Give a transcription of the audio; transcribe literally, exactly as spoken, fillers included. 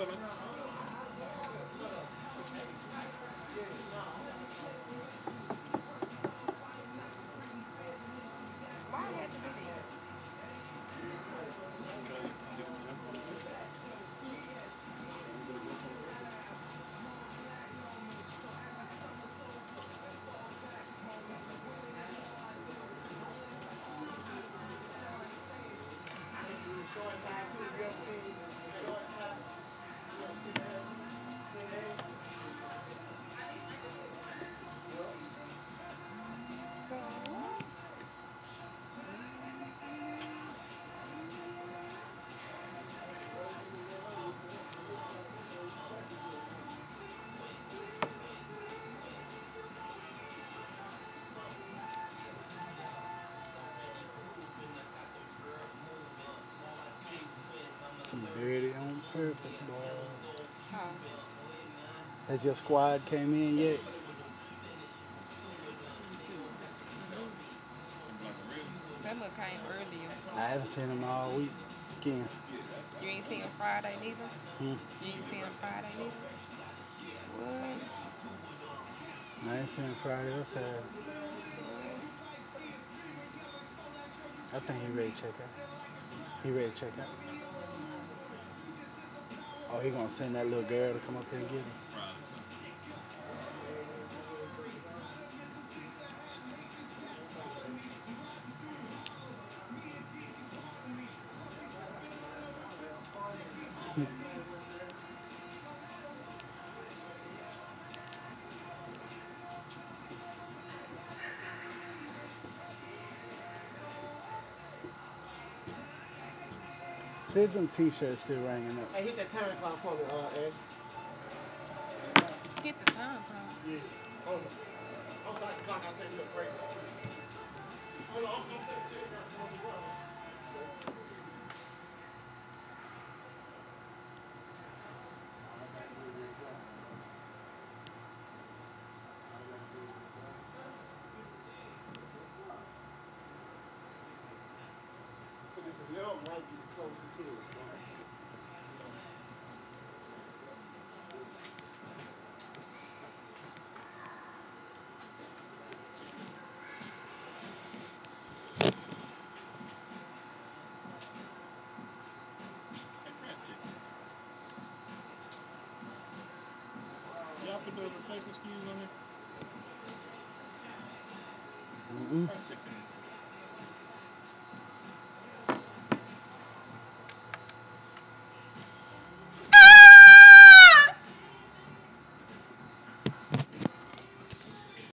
Why I had to do that? Some dirty on purpose, boy. Huh? Has your squad came in yet? Mm-mm. That must came earlier. I haven't seen them all week. Again. You ain't seen him Friday neither. Hmm. You ain't seen him Friday neither. What? I ain't seen Friday or Saturday. What? I think he ready to check out. He ready to check out. Oh, he gonna send that little girl to come up here and get him. See if them t-shirts still ringing up. Hey, hit that time clock for me, uh, Ash. Hit the time clock. Yeah. On the, I'm sorry, the clock. I'll take you a break. Hold on, I'm, I'm finna check out for the brother. Put this left might be closer to it. Mm-mm.